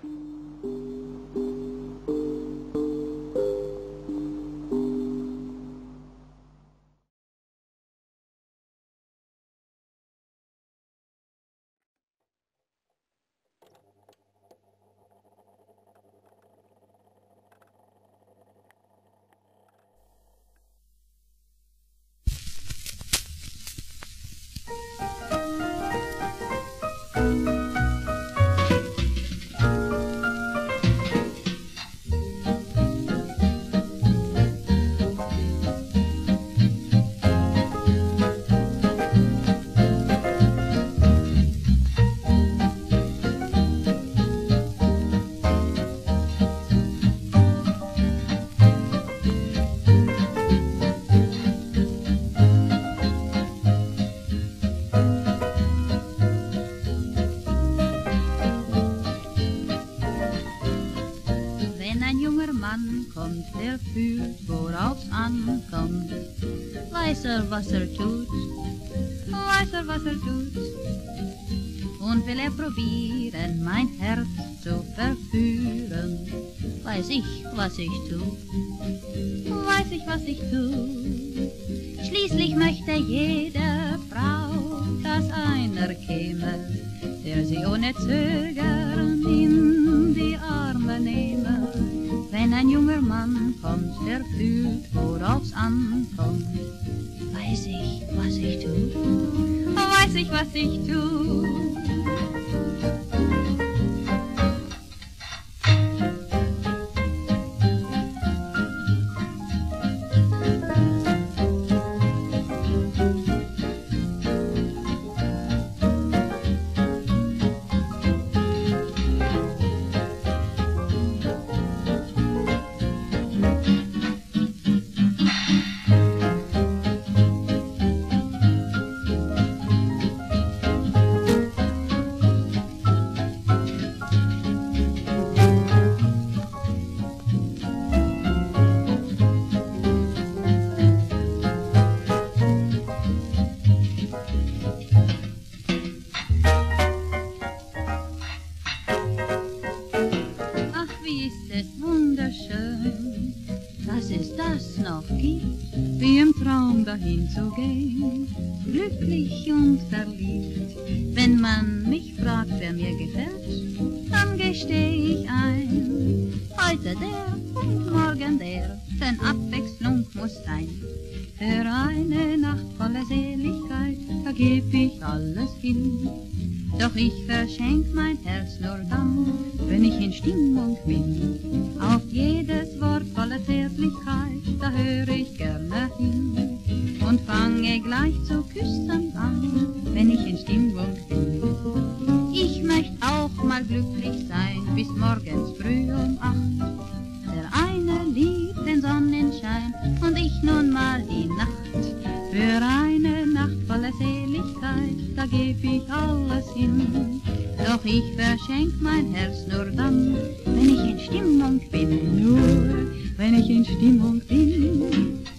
Mann kommt, der fühlt, worauf's ankommt. Weiß er, was er tut, weiß er, was er tut. Und will er probieren, mein Herz zu verführen, weiß ich, was ich tu, weiß ich, was ich tu. Schließlich möchte jede Frau, dass einer käme, der sie ohne Zögern in die Arme nehme. Wenn ein junger Mann kommt, der fühlt, worauf's ankommt, weiß ich, was ich tu, weiß ich, was ich tu. Hinzugehen, glücklich und verliebt. Wenn man mich fragt, wer mir gefällt, dann gesteh ich ein. Heute der und morgen der, denn Abwechslung muss sein. Für eine Nacht voller Seligkeit, da geb ich alles hin. Doch ich verschenk mein Herz nur dann, wenn ich in Stimmung bin. Auf jedes Wort voller Zärtlichkeit, da hör ich gerne hin. Und fange gleich zu küssen an, wenn ich in Stimmung bin. Ich möcht auch mal glücklich sein, bis morgens früh um 8. Der eine liebt den Sonnenschein und ich nun mal die Nacht. Für eine Nacht voller Seligkeit, da geb ich alles hin. Doch ich verschenk mein Herz nur dann, wenn ich in Stimmung bin. Nur wenn ich in Stimmung bin.